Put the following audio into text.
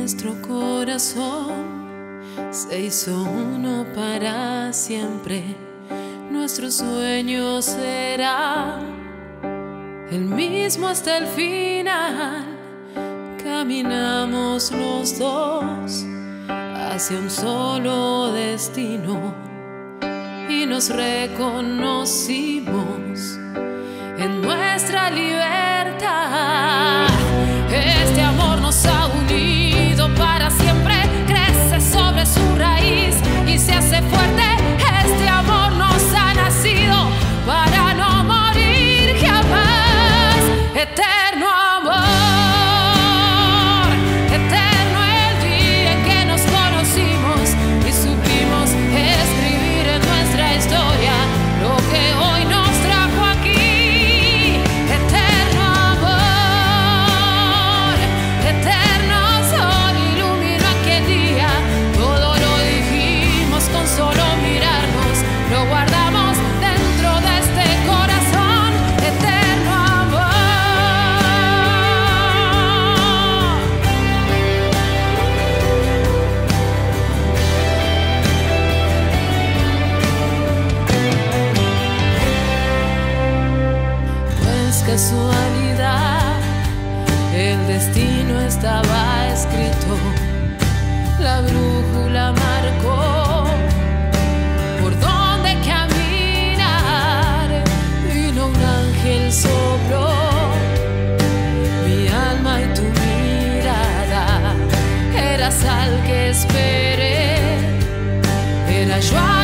Nuestro corazón se hizo uno para siempre. Nuestro sueño será el mismo hasta el final. Caminamos los dos hacia un solo destino y nos reconocimos en nuestra libertad. Este amor nos ha unido para siempre, crece sobre su raíz y se hace fuerte. Este amor nos ha nacido para no morir jamás. Eterno amor, eterno el día en que nos conocimos y supimos escribir en nuestra historia lo que hoy nos trajo aquí. Eterno amor, eterno sol iluminó aquel día. Todo lo dijimos con solo mirarnos, lo guardamos dentro de este corazón. Eterno amor. No es casualidad, el destino estaba escrito. La brújula marcó por dónde caminar. Vino un ángel, sopló mi alma y tu mirada. Eras al que esperé, era yo